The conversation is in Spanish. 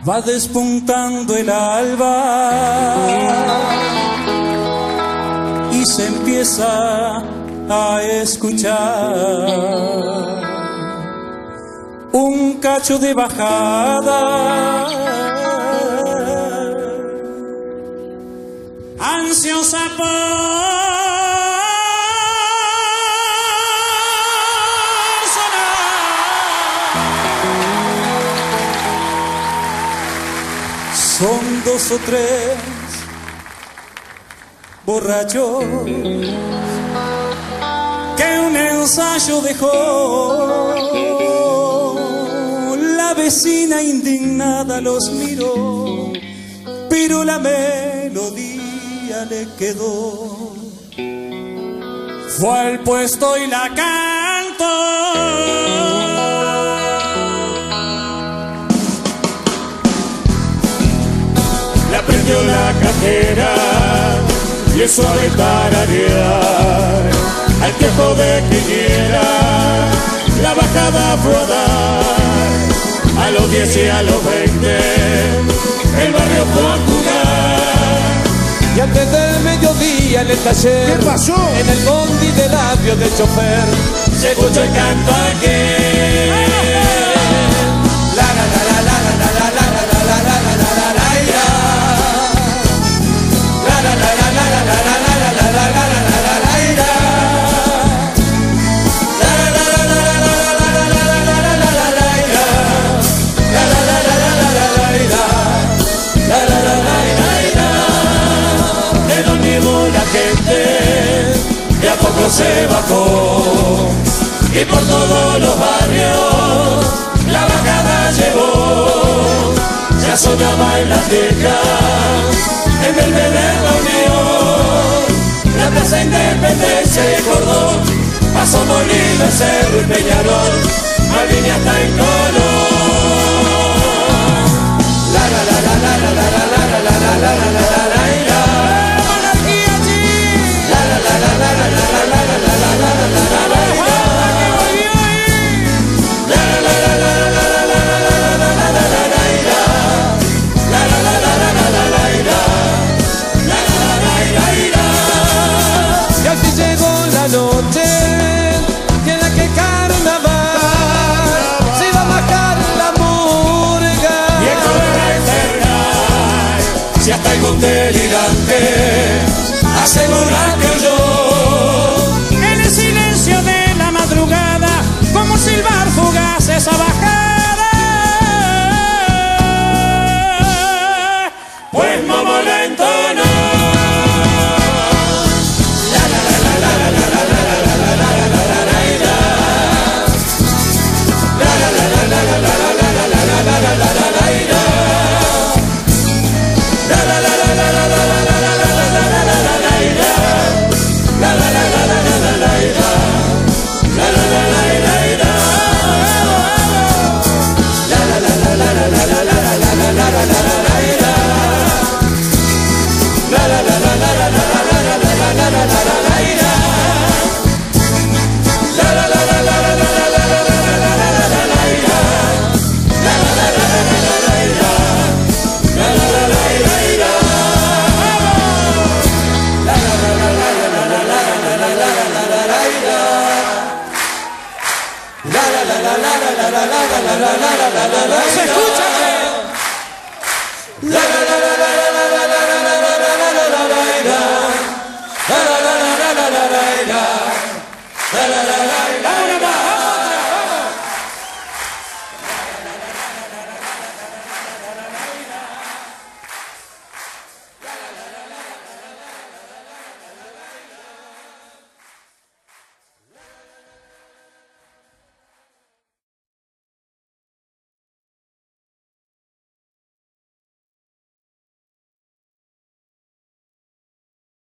Va despuntando el alba y se empieza a escuchar un cacho de bajada, ansiosa por sonar. Son dos o tres borrachos que un ensayo dejó. La vecina indignada los miró, pero la melodía le quedó. Fue al puesto y la cantó. Le aprendió la cajera y el suave tararear al tiempo de Piñera. La bajada fue a dar a los 10 y a los 20, el barrio fue a jugar. Y antes del mediodía en el taller, ¿qué pasó? En el bondi de labios del chofer, Se escuchó el canto aquel. la la la la la la la la la la la la la la la la ira. La la la la la la la la la la la la la la la la ira. La la la la la la la la la la la la la la ira. La la la la la la la la ira. La la la la la ira. De lo mismo la gente de a poco se bajó y por todos los barrios la bajada llevó. Ya sonaba en las viejas, en el de la Unión, la Plaza Independencia y Cordón, Paso Molino, el Cerro y Peñarol, Malvinia hasta en Colón. La la la la la la la la la la la la la la la la ira. La la la la la la la la la la la la la la la la ira. La la la la la la la la la la la la la la la ira. La la la la la la la la ira. La la la la ira ira. Y así llegó la noche y en la que carnaval se iba a bajar la murga. Viejo de enfermar, si hasta algún delirante asegura que oyó En el silencio de la madrugada, como silbar fugaz esa bajada. pues Momo la entonó. La la la la la la la la la la la la la la la la ira. La la la la la la la la la la la la la la la la ira. La la la la la la la la la la la la la la la la ira. La la la la la la la la ira. La la la la ira ira. La la la la la la la la la la la la la la la la ira. La la la la la la la la la la la la la la la la ira. La la la la la la la la la la la la la la la la ira. La la la la la la la la ira. La la la la ira ira. La la la la la la la la la la la la la la ira. La la la la la la la la la la la la la la la ¡Se escucha! la la la la la la la la la la la la la la la la ira. La la la la la la la la ira. La la la la la la.